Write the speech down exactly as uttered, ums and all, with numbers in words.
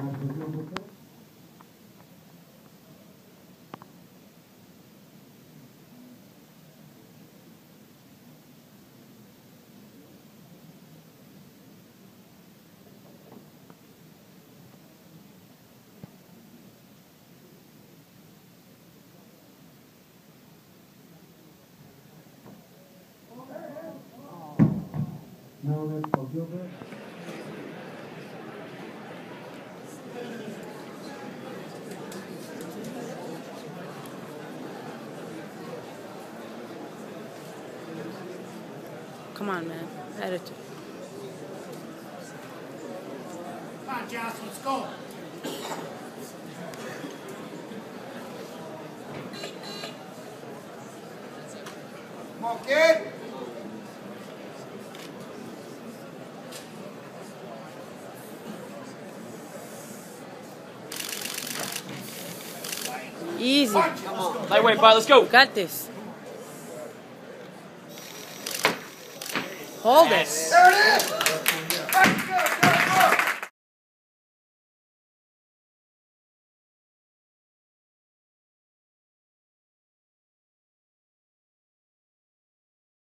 Now that's for Gilbert. Come on, man. Attitude. Come on, Johnson, let's go. Come on, kid. Easy. Come on. Lightweight, bye, let's go. Got this. Hold it. There it is.